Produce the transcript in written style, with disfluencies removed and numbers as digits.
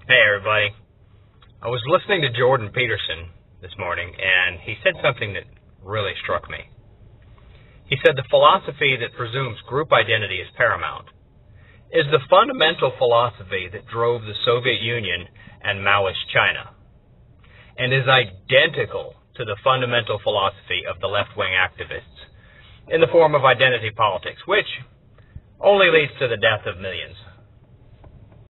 Hey everybody. I was listening to Jordan Peterson this morning, and he said something that really struck me. He said the philosophy that presumes group identity is paramount is the fundamental philosophy that drove the Soviet Union and Maoist China, and is identical to the fundamental philosophy of the left-wing activists in the form of identity politics, which only leads to the death of millions.